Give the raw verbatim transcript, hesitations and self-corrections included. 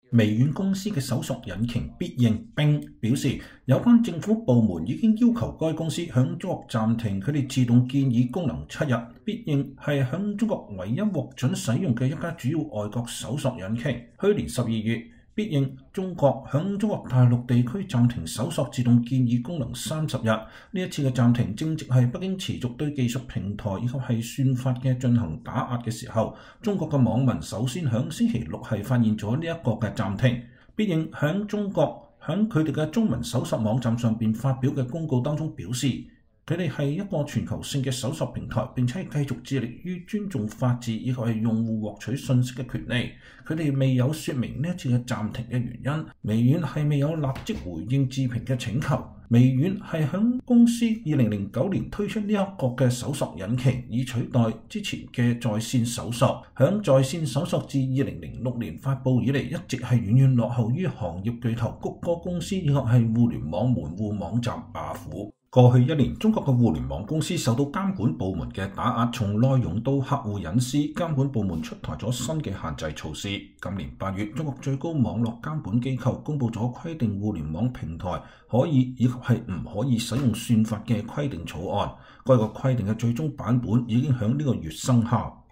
微軟公司嘅搜索引擎必應 Bing 表示，有關政府部門已經要求該公司響中國暫停佢哋自動建議功能七日。必應係響中國唯一獲准使用嘅一家主要外國搜索引擎。去年十二月，必應中國響中國大陸地區暫停搜索自動建議功能三十日。呢一次嘅暫停正值係北京持續對技術平台以及係算法嘅進行打壓嘅時候。中國嘅網民首先響星期六係發現咗呢一個嘅暫停。必應響中國響佢哋嘅中文搜索網站上邊發表嘅公告當中表示，佢哋係一個全球性嘅搜索平台，並且繼續致力於尊重法治以及係用戶獲取信息嘅權利。佢哋未有說明呢一次嘅暫停嘅原因。微軟係未有立即回應置評嘅請求。微軟係響公司二零零九年推出呢一個嘅搜索引擎，以取代之前嘅在線搜索。響在線搜索自二零零六年發布以嚟，一直係遠遠落後於行業巨頭谷歌公司以及係互聯網門戶網站雅虎。過去一年，中國嘅互聯網公司受到監管部門嘅打壓，從內容到客戶隱私，監管部門出台咗新嘅限制措施。今年八月，中國最高網絡監管機構公布咗規定互聯網平台可以以及係唔可以使用算法嘅規定草案。該個規定嘅最終版本已經響呢個月生效。